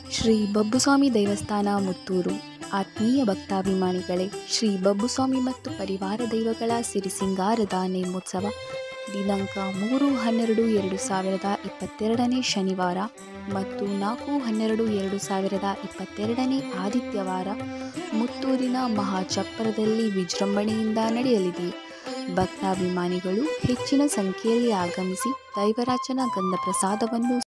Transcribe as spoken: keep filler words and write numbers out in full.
ಶ್ರೀ ಬಬ್ಬುಸ್ವಾಮಿ ದೇವಸ್ಥಾನ ಮುತ್ತೂರು. ಆತ್ಮೀಯ ಭಕ್ತಾಭಿಮಾನಿಗಳೇ, ಶ್ರೀ ಬಬ್ಬುಸ್ವಾಮಿ ಮತ್ತು ಪರಿವಾರ ದೈವಗಳ ಸಿರಿಸಿಂಗಾರದ ನೇಮೋತ್ಸವ ದಿನಾಂಕ ಮೂರು ಹನ್ನೆರಡು ಎರಡು ಸಾವಿರದ ಇಪ್ಪತ್ತೆರಡನೇ ಶನಿವಾರ ಮತ್ತು ನಾಲ್ಕು ಹನ್ನೆರಡು ಎರಡು ಸಾವಿರದ ಇಪ್ಪತ್ತೆರಡನೇ ಆದಿತ್ಯವಾರ ಮುತ್ತೂರಿನ ಮಹಾಚಪ್ಪರದಲ್ಲಿ ವಿಜೃಂಭಣೆಯಿಂದ ನಡೆಯಲಿದೆ. ಭಕ್ತಾಭಿಮಾನಿಗಳು ಹೆಚ್ಚಿನ ಸಂಖ್ಯೆಯಲ್ಲಿ ಆಗಮಿಸಿ ದೈವರಾಜನ ಗಂಧ ಪ್ರಸಾದವನ್ನು